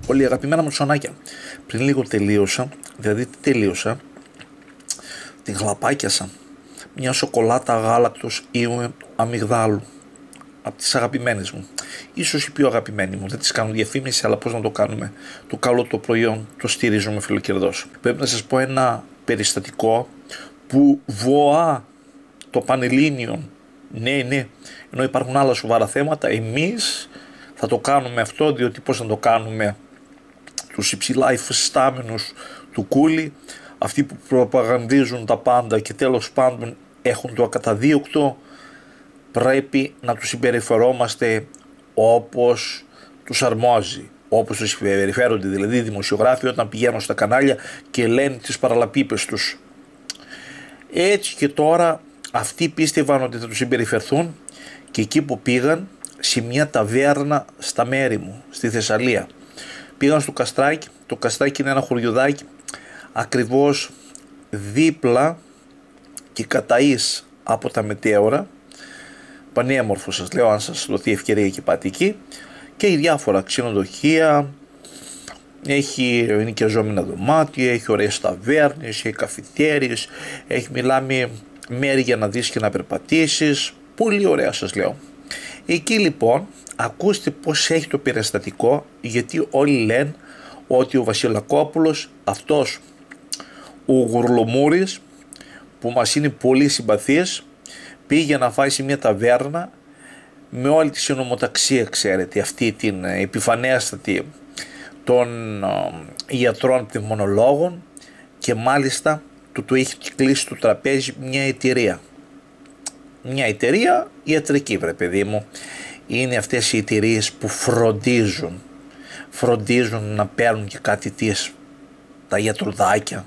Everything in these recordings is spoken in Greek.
Όλοι αγαπημένα μου τσονάκια. Πριν λίγο τελείωσα, δηλαδή τι τελείωσα, την γλαπάκιασα. Μια σοκολάτα γάλακτος ή αμυγδάλου. Από τις αγαπημένες μου. Ίσως η πιο αγαπημένη μου. Δεν τις κάνω διαφήμιση, αλλά πώς να το κάνουμε. Το καλό το προϊόν το στηρίζουμε φιλοκερδός. Πρέπει να σας πω ένα περιστατικό που βοά το Πανελλήνιον. Ναι. Ενώ υπάρχουν άλλα σοβαρά θέματα, εμείς θα το κάνουμε αυτό, διότι πώς να το κάνουμε. Τους υψηλά υφιστάμενους του Κούλι, αυτοί που προπαγανδίζουν τα πάντα και τέλος πάντων έχουν το ακαταδίωκτο, πρέπει να τους συμπεριφερόμαστε όπως τους αρμόζει, όπως τους συμπεριφέρονται δηλαδή οι δημοσιογράφοι όταν πηγαίνουν στα κανάλια και λένε τις παραλαπίπες τους. Έτσι και τώρα αυτοί πίστευαν ότι θα τους συμπεριφερθούν και εκεί που πήγαν, σε μια ταβέρνα στα μέρη μου, στη Θεσσαλία. Πήγαν στο Καστράκι, το Καστράκι είναι ένα χωριουδάκι ακριβώς δίπλα και καταείς από τα Μετέωρα. Πανέμορφο σας λέω, αν σας δοθεί ευκαιρία και πάτε εκεί, και οι διάφορα ξενοδοχεία, έχει νοικιαζόμενα δωμάτια, έχει ωραίες ταβέρνες, έχει καφιτέριες, έχει μιλάμε μέρη για να δεις και να περπατήσεις, πολύ ωραία σας λέω. Εκεί λοιπόν ακούστε πως έχει το περιστατικό, γιατί όλοι λένε ότι ο Βασιλακόπουλος, αυτός ο Γουρλομούρης που μας είναι πολύ συμπαθής, πήγε να φάει σε μια ταβέρνα με όλη τη συνομοταξία, ξέρετε, αυτή την επιφανέστατη των ιατρών πνευμονολόγων, και μάλιστα του έχει κλείσει το τραπέζι μια εταιρεία. Μια εταιρεία ιατρική, βρε παιδί μου. Είναι αυτές οι εταιρείες που φροντίζουν να παίρνουν και κάτι τα γιατρουδάκια.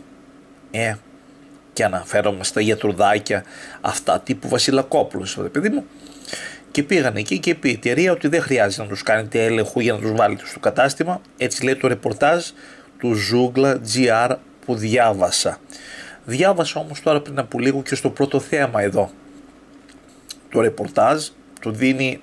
Και αναφέρομαι στα γιατρουδάκια αυτά τύπου Βασιλακόπουλος, βρε παιδί μου. Και πήγαν εκεί και είπε η εταιρεία ότι δεν χρειάζεται να τους κάνετε έλεγχο για να τους βάλετε στο κατάστημα. Έτσι λέει το ρεπορτάζ του Ζούγκλα GR που διάβασα. Διάβασα όμως τώρα πριν από λίγο και στο πρώτο θέμα εδώ. Το ρεπορτάζ το δίνει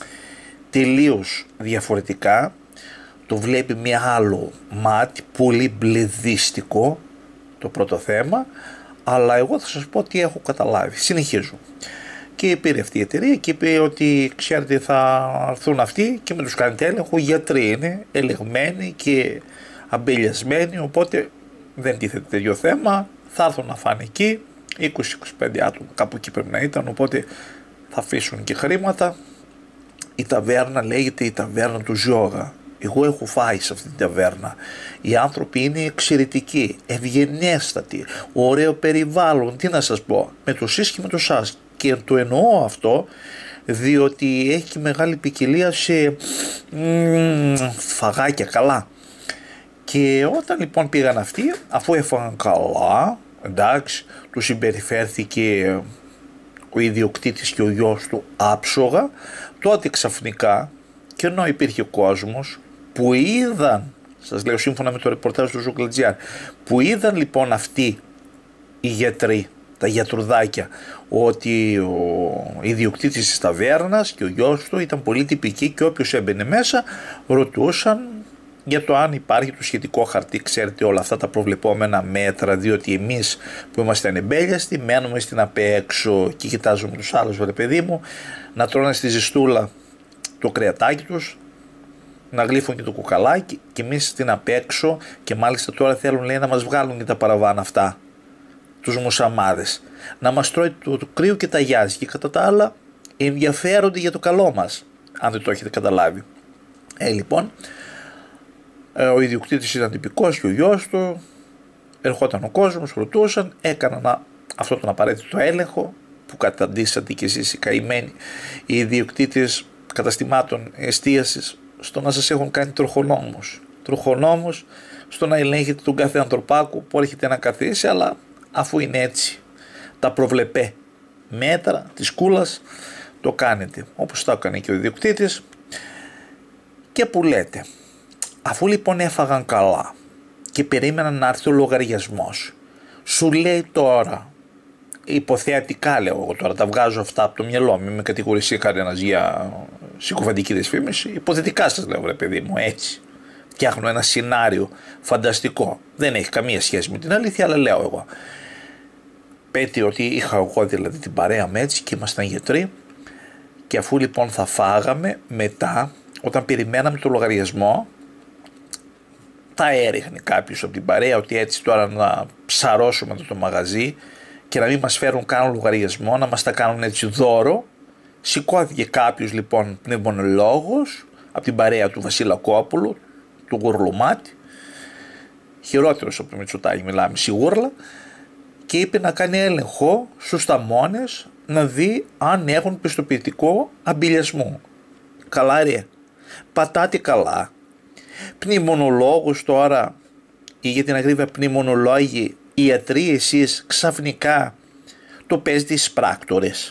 τελείως διαφορετικά. Το βλέπει με άλλο μάτι, πολύ μπλεδίστικο το πρώτο θέμα. Αλλά εγώ θα σας πω τι έχω καταλάβει. Συνεχίζω. Και πήρε αυτή η εταιρεία και είπε ότι ξέρετε θα έρθουν αυτοί και με τους κάνετε έλεγχο, γιατροί είναι, ελεγμένοι και αμπελιασμένοι, οπότε δεν τίθεται τέτοιο θέμα, θα έρθουν να φάνε εκεί, 20-25 άτομα κάπου εκεί πρέπει να ήταν, οπότε θα αφήσουν και χρήματα. Η ταβέρνα λέγεται η ταβέρνα του Ζιώγα. Εγώ έχω φάει σε αυτή την ταβέρνα. Οι άνθρωποι είναι εξαιρετικοί, ευγενέστατοι, ωραίο περιβάλλον, τι να σας πω, με το σεις και με το σας. Και το εννοώ αυτό διότι έχει και μεγάλη ποικιλία σε φαγάκια καλά. Και όταν λοιπόν πήγαν αυτοί, αφού έφαγαν καλά, εντάξει, του συμπεριφέρθηκε ο ιδιοκτήτης και ο γιος του άψογα, τότε ξαφνικά, και ενώ υπήρχε κόσμος που είδαν, σας λέω σύμφωνα με το ρεπορτάζ του Ζούγκλα, που είδαν λοιπόν αυτοί οι γιατροί, τα γιατρουδάκια, ότι ο ιδιοκτήτης της ταβέρνας και ο γιος του ήταν πολύ τυπικοί και όποιος έμπαινε μέσα ρωτούσαν για το αν υπάρχει το σχετικό χαρτί, ξέρετε όλα αυτά τα προβλεπόμενα μέτρα, διότι εμείς που είμαστε ανεμπέλιαστοι μένουμε στην απέξω και κοιτάζουμε τους άλλους, βρε παιδί μου, να τρώνε στη ζεστούλα το κρεατάκι τους, να γλύφουν και το κουκαλάκι και εμείς στην απέξω, και μάλιστα τώρα θέλουν λέει να μας βγάλουν και τα παραβάνα αυτά, τους μουσαμάδες, να μας τρώει το κρύο και τα γιάζει, και κατά τα άλλα ενδιαφέρονται για το καλό μας, αν δεν το έχετε καταλάβει. Λοιπόν, ο ιδιοκτήτης ήταν τυπικός και ο γιος του, ερχόταν ο κόσμος, ρωτούσαν, έκαναν αυτό τον απαραίτητο έλεγχο που καταντήσατε και εσείς οι καημένοι οι ιδιοκτήτες καταστημάτων εστίασης στο να σας έχουν κάνει τροχονόμους στο να ελέγχετε τον κάθε ανθρωπάκο που έρχεται να καθίσει, αλλά αφού είναι έτσι τα προβλεπέ μέτρα της κούλας το κάνετε όπως το έκανε και ο ιδιοκτήτης. Και που λέτε, αφού λοιπόν έφαγαν καλά και περίμεναν να έρθει ο λογαριασμός, σου λέει τώρα, υποθεατικά λέω εγώ τώρα, τα βγάζω αυτά από το μυαλό μου, μην με κατηγορήσει κανένας για συκοφαντική δυσφήμιση, υποθετικά σας λέω βρε παιδί μου, έτσι, φτιάχνω ένα σενάριο φανταστικό. Δεν έχει καμία σχέση με την αλήθεια, αλλά λέω εγώ. Πέτει ότι είχα εγώ δηλαδή την παρέα με έτσι και ήμασταν γιατροί, και αφού λοιπόν θα φάγαμε, μετά όταν περιμέναμε το λογαριασμό, τα έριχνε κάποιος από την παρέα ότι έτσι τώρα να ψαρώσουμε το μαγαζί και να μην μας φέρουν καν λογαριασμό, να μας τα κάνουν έτσι δώρο. Σηκώθηκε κάποιος λοιπόν πνευμονολόγος από την παρέα του Βασιλακόπουλου, του Γουρλουμάτη, χειρότερος από το Μητσοτάκη μιλάμε σίγουρα, και είπε να κάνει έλεγχο στους ταμώνες να δει αν έχουν πιστοποιητικό αμπηλιασμό. Καλά ρε, πατάτε καλά. Πνευμονολόγος τώρα, ή για την ακρίβεια πνευμονολόγοι, ιατροί εσείς ξαφνικά το παίζετε στις πράκτορες.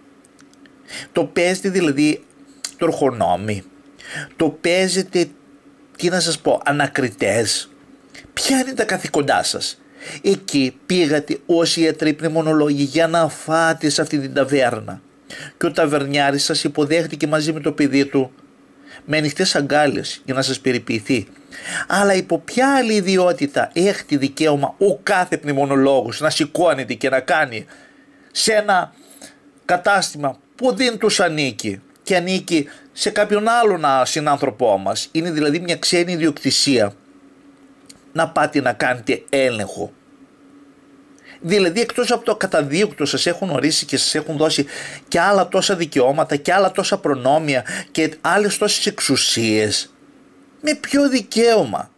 Το παίζετε δηλαδή τροχονόμοι. Το παίζετε, τι να σας πω, ανακριτές. Ποια είναι τα καθήκοντά σας? Εκεί πήγατε ως ιατροί πνευμονολόγοι για να φάτε σε αυτή την ταβέρνα. Και ο ταβερνιάρης σας υποδέχτηκε μαζί με το παιδί του με ανοιχτές αγκάλες για να σας περιποιηθεί. Αλλά υπό ποια άλλη ιδιότητα έχει δικαίωμα ο κάθε πνευμονολόγος να σηκώνεται και να κάνει σε ένα κατάστημα που δεν τους ανήκει και ανήκει σε κάποιον άλλον συνάνθρωπό μας, είναι δηλαδή μια ξένη ιδιοκτησία, να πάτε να κάνετε έλεγχο? Δηλαδή εκτός από το καταδίωκτο σας έχουν ορίσει και σας έχουν δώσει και άλλα τόσα δικαιώματα και άλλα τόσα προνόμια και άλλες τόσες εξουσίες, με ποιο δικαίωμα?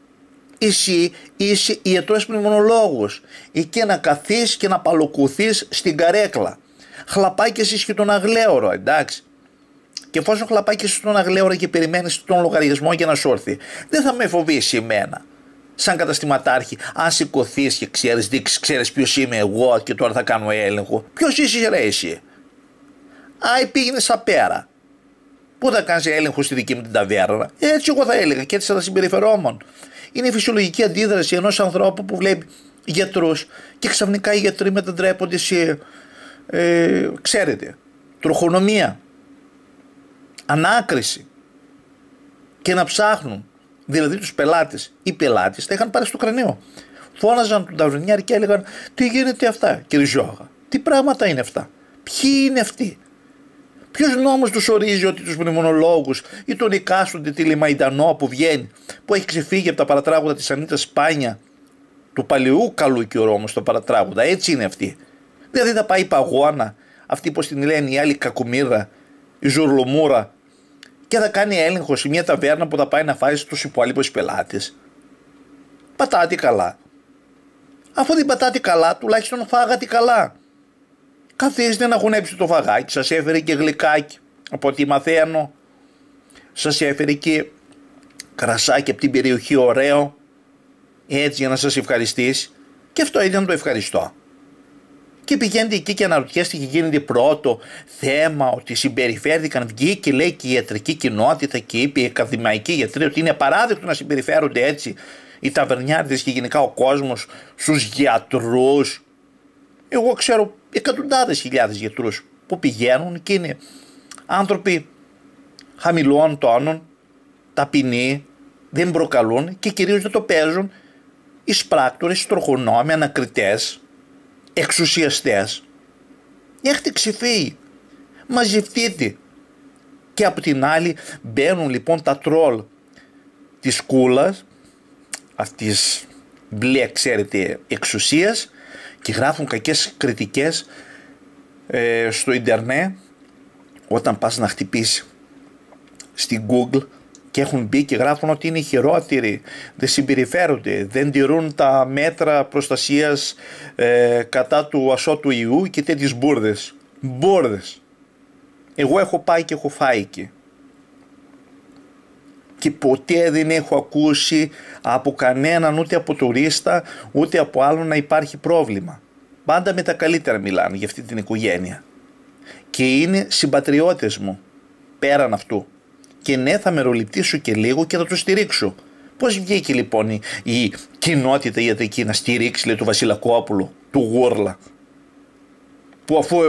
Εσύ είσαι ιατρός πνευμονολόγος, εκεί να καθίσεις και να παλοκουθείς στην καρέκλα. Χλαπάει και εσύ και τον αγλέωρο, εντάξει. Και εφόσον χλαπάει και εσύ τον αγλέωρο και περιμένεις τον λογαριασμό για να σου έρθει, δεν θα με φοβήσει εμένα σαν καταστηματάρχη, αν σηκωθείς και ξέρεις ποιος είμαι εγώ και τώρα θα κάνω έλεγχο. Ποιος είσαι ρε εσύ? Πήγαινε απέρα. Πού θα κάνεις έλεγχο στη δική μου την ταβέρνα? Έτσι εγώ θα έλεγα και έτσι θα τα συμπεριφερόμουν. Είναι η φυσιολογική αντίδραση ενός ανθρώπου που βλέπει γιατρούς και ξαφνικά οι γιατροί μετατρέπονται σε, ξέρετε, τροχονομία, ανάκριση και να ψάχνουν. Δηλαδή τους πελάτες, οι πελάτες τα είχαν πάρει στο κρανίο. Φώναζαν τον ταβερνιάρη και έλεγαν τι γίνεται αυτά κύριε Ζώγα, τι πράγματα είναι αυτά, ποιοι είναι αυτοί? Ποιος νόμος τους ορίζει ότι τους πνευμονολόγους ή τον εκάστοτε τηλεμαϊντανό που βγαίνει, που έχει ξεφύγει από τα παρατράγουδα της Ανίτας Σπάνια, του παλαιού καλού καιρού όμως τα παρατράγουδα, έτσι είναι αυτοί? Δηλαδή θα πάει η παγώνα, αυτή πως την λένε η άλλη κακομοίρα, η ζουρλομούρα, και θα κάνει έλεγχο σε μια ταβέρνα που θα πάει να φάει στους υπόλοιπους πελάτες? Πατάτε καλά. Αφού δεν πατάτε καλά, τουλάχιστον φάγατε καλά. Καθίστε να χωνέψετε το φαγάκι, σας έφερε και γλυκάκι, από ό,τι μαθαίνω. Σας έφερε και κρασάκι από την περιοχή ωραίο, έτσι για να σας ευχαριστήσει. Και αυτό ήταν το ευχαριστώ. Και πηγαίνετε εκεί και αναρωτιέστε και γίνεται πρώτο θέμα ότι συμπεριφέρθηκαν. Βγήκε λέει και η ιατρική κοινότητα και είπε η ακαδημαϊκή γιατροί ότι είναι απαράδεκτο να συμπεριφέρονται έτσι οι ταβερνιάριδες και γενικά ο κόσμος στους γιατρούς. Εγώ ξέρω εκατοντάδες χιλιάδες γιατρούς που πηγαίνουν και είναι άνθρωποι χαμηλών τόνων, ταπεινοί, δεν προκαλούν και κυρίως δεν το παίζουν εισπράκτορες, τροχονόμοι, ανακριτές, εξουσιαστές. Έχετε ξεφύγει, μαζευτείτε. Και από την άλλη μπαίνουν λοιπόν τα τρόλ της κούλας, αυτής μπλε ξέρετε εξουσίας, και γράφουν κακές κριτικές στο ίντερνετ όταν πας να χτυπήσει στην Google, και έχουν μπει και γράφουν ότι είναι οι χειρότεροι, δεν συμπεριφέρονται, δεν τηρούν τα μέτρα προστασίας κατά του ασώτου ιού και τέτοιες μπουρδες. Μπουρδες. Εγώ έχω πάει και έχω φάει εκεί. Και ποτέ δεν έχω ακούσει από κανέναν, ούτε από τουρίστα, ούτε από άλλον να υπάρχει πρόβλημα. Πάντα με τα καλύτερα μιλάνε για αυτή την οικογένεια. Και είναι συμπατριώτες μου, πέραν αυτού. Και ναι, θα μεροληπτήσω και λίγο και θα το στηρίξω. Πώς βγήκε λοιπόν η κοινότητα ιατρική να στηρίξει, λέει, του Βασιλακόπουλου, του Γούρλα, που αφού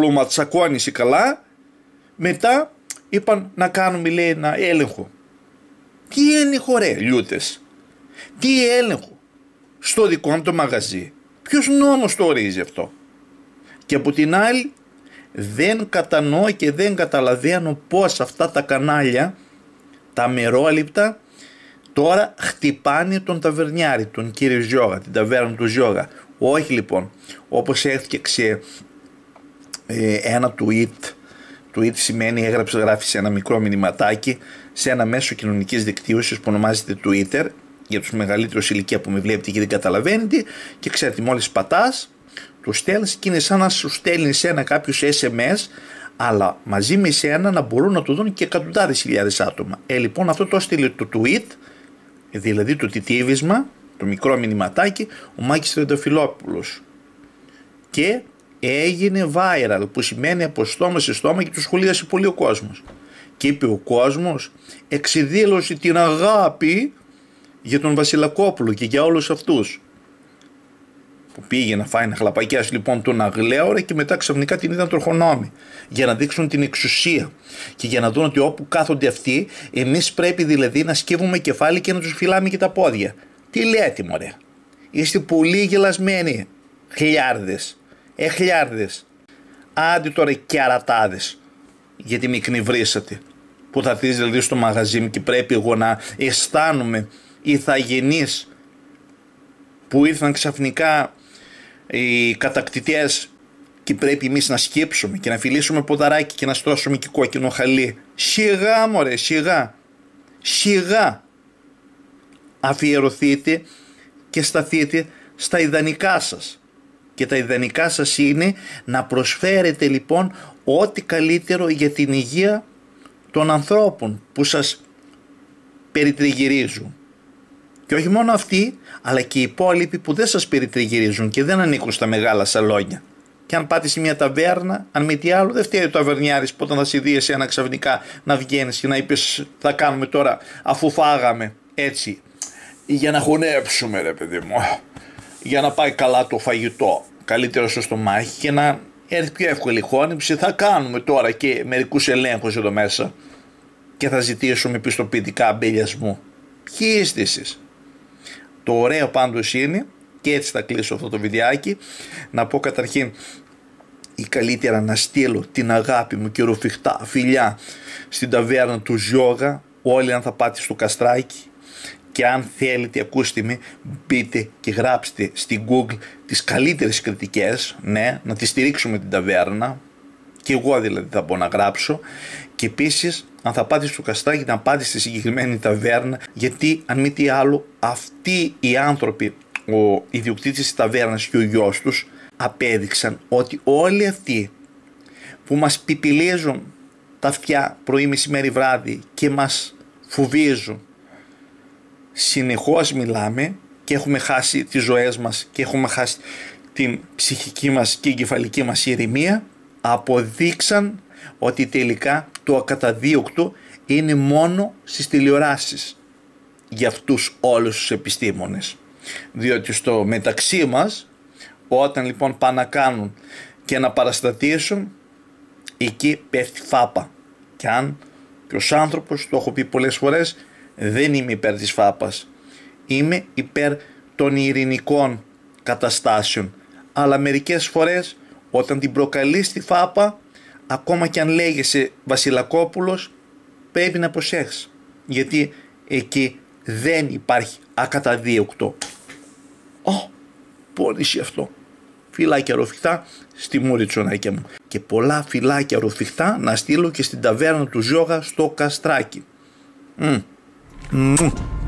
ρουλουματσακώνησε καλά, μετά είπαν να κάνουμε, λέει, ένα έλεγχο. Τι έλεγχο ρε λιούτες, τι έλεγχο στο δικό μου το μαγαζί, ποιος νόμος το ορίζει αυτό? Και από την άλλη δεν κατανοώ και δεν καταλαβαίνω πως αυτά τα κανάλια, τα μερόληπτα, τώρα χτυπάνε τον ταβερνιάρη, τον κύριο Ζιώγα, την ταβέρνα του Ζιώγα. Όχι λοιπόν, όπως έφτιαξε ένα tweet σημαίνει γράφει σε ένα μικρό μηνυματάκι σε ένα μέσο κοινωνικής δικτύωσης που ονομάζεται Twitter, για τους μεγαλύτερους ηλικία που με βλέπετε και δεν καταλαβαίνετε, και ξέρετε μόλις πατάς του στέλνεις και είναι σαν να σου στέλνει ένα κάποιους SMS, αλλά μαζί με εσένα να μπορούν να το δουν και εκατοντάδες χιλιάδες άτομα. Λοιπόν αυτό το έστειλε το tweet, δηλαδή το τιτίβισμα, το μικρό μηνυματάκι, ο Μάκης Τρενταφυλόπουλος, και έγινε viral, που σημαίνει από στόμα σε στόμα, και του σχολίασε πολύ ο κόσμος. Και είπε ο κόσμος, εξεδήλωσε την αγάπη για τον Βασιλακόπουλο και για όλους αυτούς. Που πήγε να φάει να χλαπακιάσει λοιπόν τον Αγλέωρα και μετά ξαφνικά την είδαν τροχονόμοι, για να δείξουν την εξουσία και για να δουν ότι όπου κάθονται αυτοί, εμείς πρέπει δηλαδή να σκύβουμε κεφάλι και να τους φυλάμε και τα πόδια. Τι λέτε μωρέ, είστε πολύ γελασμένοι, χιλιάρδες, χιλιάρδες. Άντε τώρα και αρατάδες, γιατί με εκνευρίσατε, που θα έρθεις δηλαδή στο μαγαζί μου και πρέπει εγώ να αισθάνομαι ηθαγενής, που ήρθαν ξαφνικά οι κατακτητές και πρέπει εμείς να σκύψουμε και να φιλήσουμε ποδαράκι και να στρώσουμε και κόκκινο χαλί. Σιγά μωρέ, σιγά, σιγά. Αφιερωθείτε και σταθείτε στα ιδανικά σας. Και τα ιδανικά σας είναι να προσφέρετε λοιπόν ό,τι καλύτερο για την υγεία των ανθρώπων που σας περιτριγυρίζουν. Και όχι μόνο αυτοί, αλλά και οι υπόλοιποι που δεν σας περιτριγυρίζουν και δεν ανήκουν στα μεγάλα σαλόνια. Και αν πάτε σε μια ταβέρνα, αν μη τι άλλο, δεν φταίει ο ταβερνιάρης που όταν θα σε δει εσένα ξαφνικά να βγαίνεις και να είπες θα κάνουμε τώρα αφού φάγαμε έτσι, για να χωνέψουμε ρε παιδί μου, για να πάει καλά το φαγητό, καλύτερο στο στομάχι και να έρθει πιο εύκολη χώνεψη, θα κάνουμε τώρα και μερικούς ελέγχους εδώ μέσα και θα ζητήσουμε πιστοποιητικά αμπελιασμού. Ποιοι είστε εσείς? Το ωραίο πάντως είναι, και έτσι θα κλείσω αυτό το βιντεάκι, να πω καταρχήν ή καλύτερα να στείλω την αγάπη μου και ρουφιχτά φιλιά στην ταβέρνα του Ζιώγα, όλοι αν θα πάτε στο Καστράκι, και αν θέλετε ακούστε με, μπείτε και γράψτε στην Google τις καλύτερες κριτικές, ναι, να τη στηρίξουμε την ταβέρνα, και εγώ δηλαδή θα μπορώ να γράψω. Και επίσης αν θα πάτε στο Καστράκι να πάτε στη συγκεκριμένη ταβέρνα, γιατί αν μη τι άλλο αυτοί οι άνθρωποι, ο ιδιοκτήτης της ταβέρνας και ο γιος τους, απέδειξαν ότι όλοι αυτοί που μας πιπιλίζουν τα αυτιά πρωί, μεσημέρι, βράδυ και μας φοβίζουν, συνεχώς μιλάμε και έχουμε χάσει τις ζωές μας και έχουμε χάσει την ψυχική μας και εγκεφαλική μας ηρεμία, αποδείξαν ότι τελικά το ακαταδίωκτο είναι μόνο στις τηλεοράσεις για αυτούς όλους τους επιστήμονες. Διότι στο μεταξύ μας, όταν λοιπόν πάνε να κάνουν και να παραστατήσουν, εκεί πέφτει φάπα. Και αν και ως άνθρωπος, το έχω πει πολλές φορές, δεν είμαι υπέρ της φάπας. Είμαι υπέρ των ειρηνικών καταστάσεων. Αλλά μερικές φορές όταν την προκαλείς τη φάπα, ακόμα και αν λέγεσαι Βασιλακόπουλος, πρέπει να προσέχεις. Γιατί εκεί δεν υπάρχει ακαταδίωκτο. Πόνισε αυτό. Φιλάκια ρουφιχτά στη μούρη τσονάκια μου. Και πολλά φιλάκια ρουφιχτά να στείλω και στην ταβέρνα του Ζιώγα στο Καστράκι.